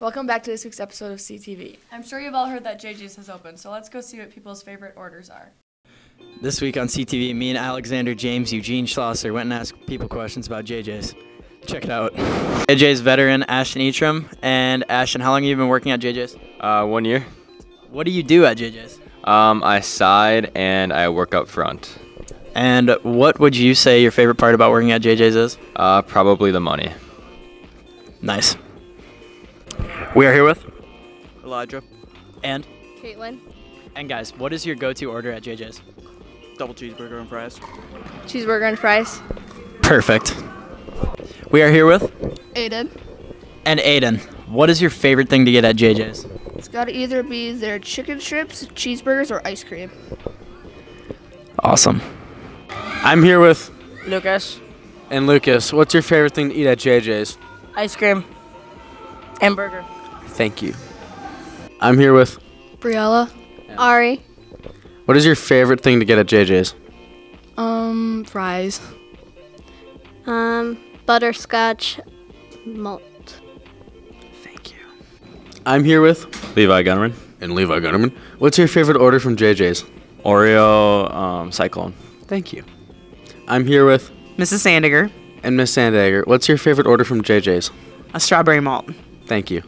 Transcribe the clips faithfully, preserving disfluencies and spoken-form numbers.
Welcome back to this week's episode of C T V. I'm sure you've all heard that J J's has opened, so let's go see what people's favorite orders are. This week on C T V, me and Alexander James Eugene Schlosser went and asked people questions about J J's. Check it out. J J's veteran Ashton Etram. And Ashton, how long have you been working at J J's? Uh, one year. What do you do at J J's? Um, I side and I work up front. And what would you say your favorite part about working at J J's is? Uh, probably the money. Nice. We are here with Elijah. And Caitlin. And guys, what is your go-to order at J J's? Double cheeseburger and fries. Cheeseburger and fries. Perfect. We are here with Aiden. And Aiden. What is your favorite thing to get at J J's? It's got to either be their chicken strips, cheeseburgers, or ice cream. Awesome. I'm here with Lucas. And Lucas. What's your favorite thing to eat at J J's? Ice cream and burger. Thank you. I'm here with Briella. Ari. What is your favorite thing to get at J J's? Um, fries. Um, butterscotch malt. Thank you. I'm here with Levi Gunnerman. And Levi Gunnerman. What's your favorite order from J J's? Oreo um, Cyclone. Thank you. I'm here with Missus Sandiger. And Miss Sandager. What's your favorite order from J J's? A strawberry malt. Thank you.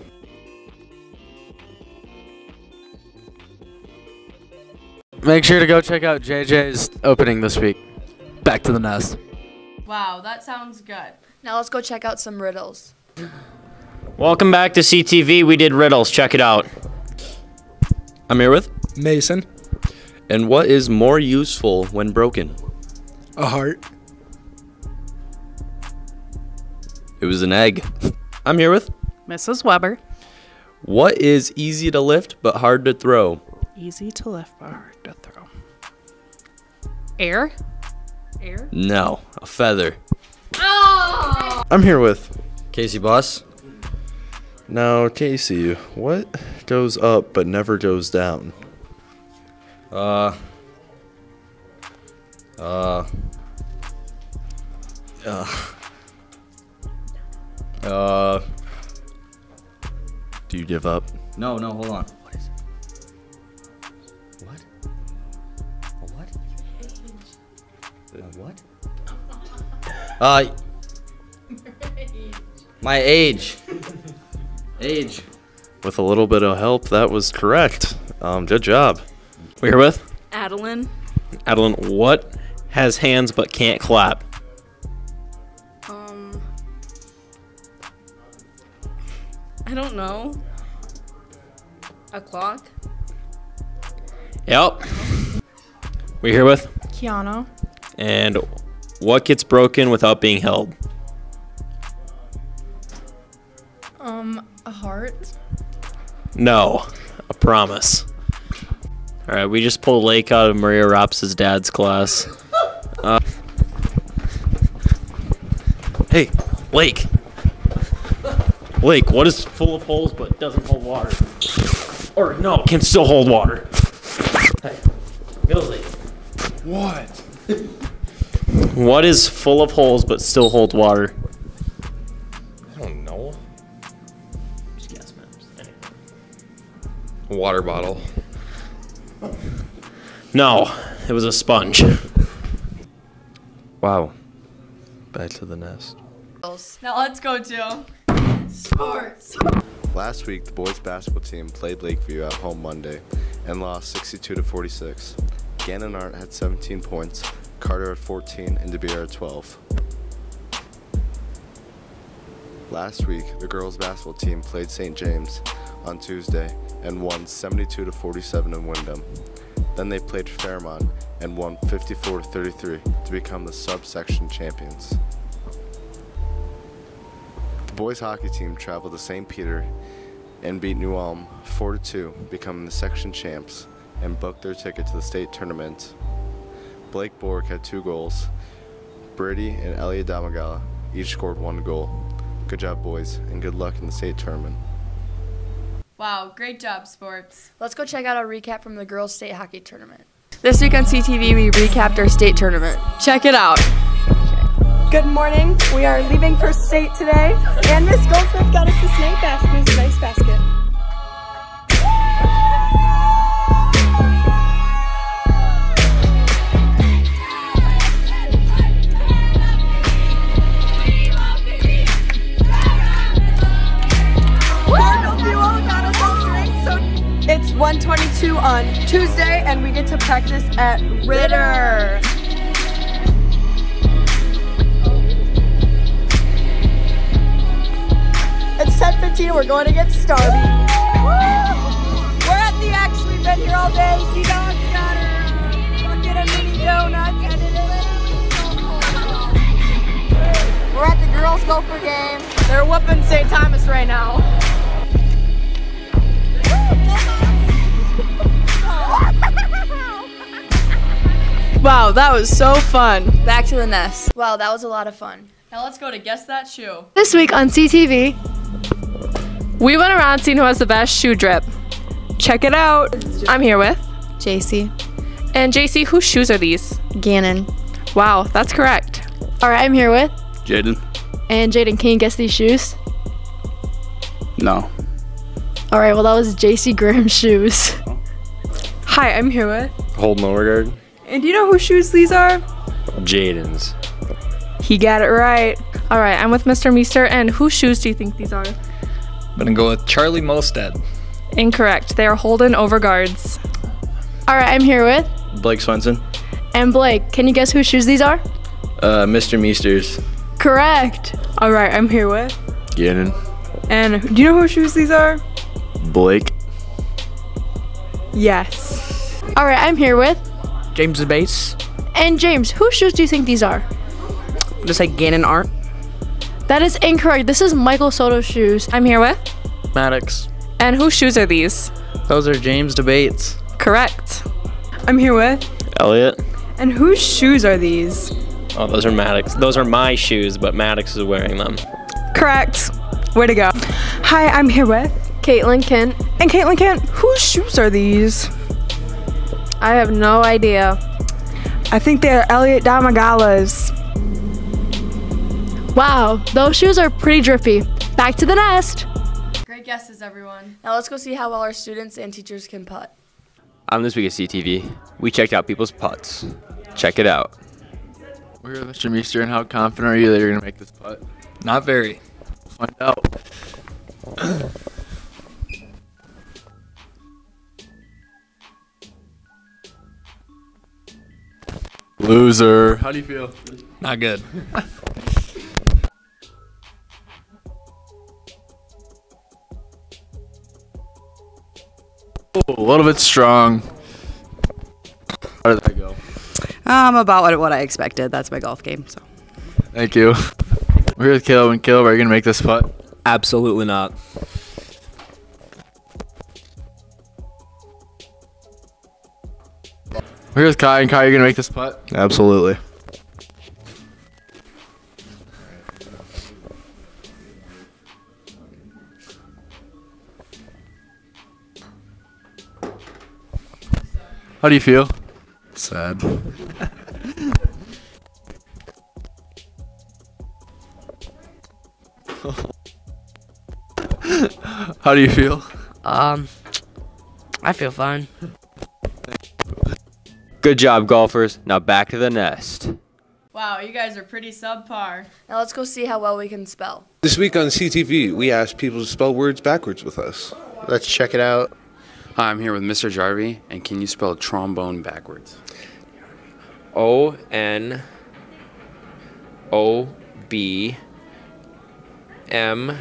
Make sure to go check out J J's opening this week. Back to the nest. Wow, that sounds good. Now let's go check out some riddles. Welcome back to C T V. We did riddles. Check it out. I'm here with Mason. And what is more useful when broken? A heart. It was an egg. I'm here with Missus Weber. What is easy to lift but hard to throw? Easy to lift but hard to throw. Air? Air? No, a feather. Oh! I'm here with Casey Boss. Now, Casey, what goes up but never goes down? Uh. Uh. Uh. Uh. Do you give up? No, no, hold on. What is it? What? A what? A what? Uh. My age. Age. With a little bit of help, that was correct. Um, good job. We're here with Adeline. Adeline, what has hands but can't clap? Um, I don't know. A clock. Yep. We're here with Kiana. And what gets broken without being held? Um, a heart. No, a promise. All right, we just pulled Lake out of Maria Rops' dad's class. Uh, hey, Lake. Lake, what is full of holes but doesn't hold water? Or no, can still hold water. Hey, Billy. What? What is full of holes but still hold water? I don't know. Just guess, man. Just A water bottle. No, it was a sponge. Wow. Back to the nest. Now let's go to sports. Last week, the boys basketball team played Lakeview at home Monday and lost sixty-two to forty-six. Gannon Art had seventeen points, Carter had fourteen, and DeBeer had twelve. Last week, the girls basketball team played Saint James on Tuesday and won seventy-two to forty-seven in Wyndham. Then they played Fairmont and won fifty-four to thirty-three to become the subsection champions. The boys hockey team traveled to Saint Peter and beat New Ulm four to two, becoming the section champs, and booked their ticket to the state tournament. Blake Bork had two goals. Brady and Elliot Damagala each scored one goal. Good job, boys, and good luck in the state tournament. Wow, great job, sports. Let's go check out a recap from the girls' state hockey tournament. This week on C T V, we recapped our state tournament. Check it out. Good morning. We are leaving for state today, and Miss Goldsmith got us the snake basket, this nice basket. It's one twenty-two on Tuesday, and we get to practice at Ritter. It's ten fifteen, we're going to get started. We're at the X, we've been here all day. C-Dog's got her bucket of mini donuts, and it is so cold. We're at the girls' gopher game. They're whooping Saint Thomas right now. Wow, that was so fun. Back to the nest. Wow, that was a lot of fun. Now let's go to Guess That Shoe. This week on C T V, we went around seeing who has the best shoe drip. Check it out. I'm here with J C. And J C, whose shoes are these? Gannon. Wow, that's correct. All right, I'm here with Jaden. And Jaden, can you guess these shoes? No. All right, well that was J C Graham's shoes. Hi, I'm here with. Holden Overgaard. And do you know whose shoes these are? Jaden's. He got it right. All right, I'm with Mister Meester, and whose shoes do you think these are? I'm gonna go with Charlie Mostad. Incorrect. They are Holden Overgaards. All right, I'm here with Blake Swenson. And Blake, can you guess whose shoes these are? Uh, Mister Meester's. Correct. All right, I'm here with. Gannon. And do you know whose shoes these are? Blake. Yes. All right, I'm here with James Bates. And James, whose shoes do you think these are? Just like Gannon Art. That is incorrect. This is Michael Soto's shoes. I'm here with. Maddox. And whose shoes are these? Those are James Debates. Correct. I'm here with. Elliot. And whose shoes are these? Oh, those are Maddox. Those are my shoes, but Maddox is wearing them. Correct. Way to go. Hi, I'm here with. Caitlin Kent. And Caitlin Kent, whose shoes are these? I have no idea. I think they're Elliot Damagala's. Wow, those shoes are pretty drippy. Back to the nest. Great guesses, everyone. Now let's go see how well our students and teachers can putt. On this week at C T V, we checked out people's putts. Check it out. We're here with Mister Meester, and how confident are you that you're going to make this putt? Not very. We'll find out. Loser. How do you feel? Not good. Oh, a little bit strong. How did that go? Um, about what, what I expected. That's my golf game. So. Thank you. We're here with Caleb, and Caleb, are you going to make this putt? Absolutely not. We're here with Kai, and Kai, are you going to make this putt? Absolutely. How do you feel? Sad. How do you feel? Um, I feel fine. Good job, golfers. Now back to the nest. Wow, you guys are pretty subpar. Now let's go see how well we can spell. This week on C T V, we asked people to spell words backwards with us. Let's check it out. Hi, I'm here with Mister Jarvie, and can you spell trombone backwards? O N O B M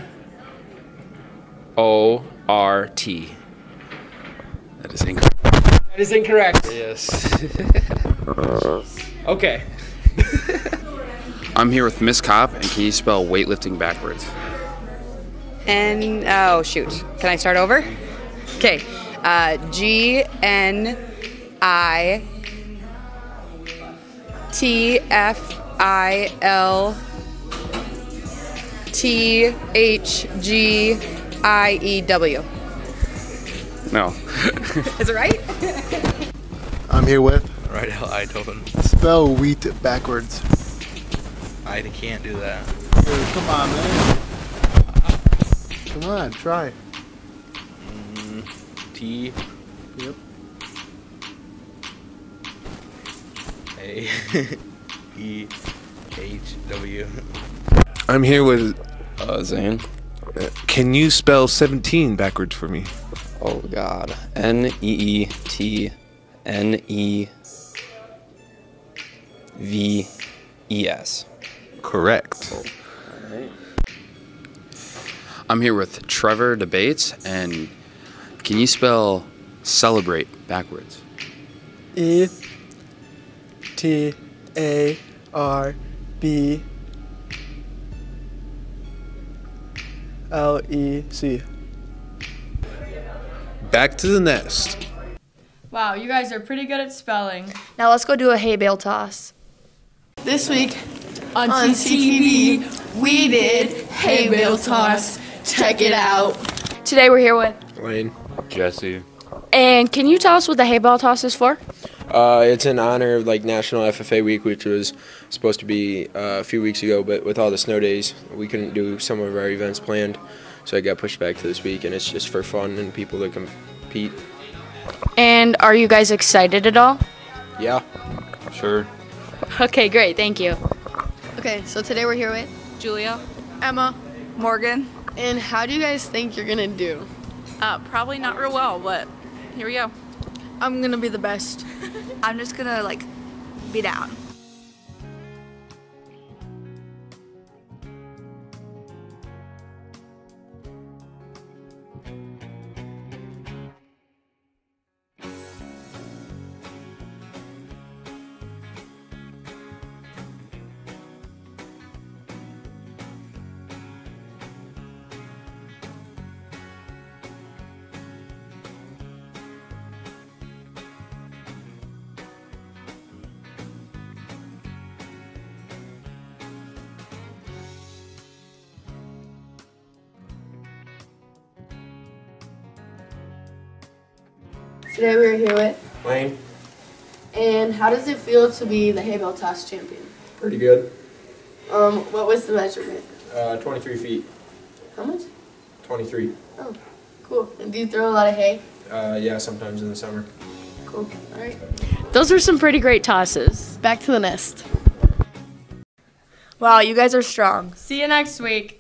O R T. That is incorrect. That is incorrect. Yes. Okay. I'm here with Miss Kopp, and can you spell weightlifting backwards? And, oh, shoot. Can I start over? Okay. Uh, G N I T F I L T H G I E W. No. Is it right? I'm here with Right, Eidhoven. spell wheat backwards. I can't do that. Dude, come on, man. Come on, try. Mm, T. Yep. A. E. H. W. I'm here with Uh, Zane. Uh, can you spell seventeen backwards for me? Oh God. N E E T N E V E S. Correct. I'm here with Trevor Debates, and can you spell celebrate backwards? E T A R B L E C. Back to the nest. Wow, you guys are pretty good at spelling. Now let's go do a hay bale toss. This week on, on C T V, we did hay bale toss. Check it out. Today we're here with. Lane. Jesse. And can you tell us what the hay bale toss is for? Uh, it's in honor of like National F F A Week, which was supposed to be uh, a few weeks ago, but with all the snow days, we couldn't do some of our events planned, so it got pushed back to this week, and it's just for fun and people to compete. And are you guys excited at all? Yeah. Sure. Okay, great. Thank you. Okay, so today we're here with Julia, Emma, Morgan. and how do you guys think you're gonna do? Uh, probably not real well, but here we go. I'm gonna be the best. I'm just gonna like be down. Today we're here with. Lane. And how does it feel to be the hay bale toss champion? Pretty good. Um, what was the measurement? Uh, twenty-three feet. How much? twenty-three. Oh, cool. And do you throw a lot of hay? Uh, yeah, sometimes in the summer. Cool. All right. Those are some pretty great tosses. Back to the nest. Wow, you guys are strong. See you next week.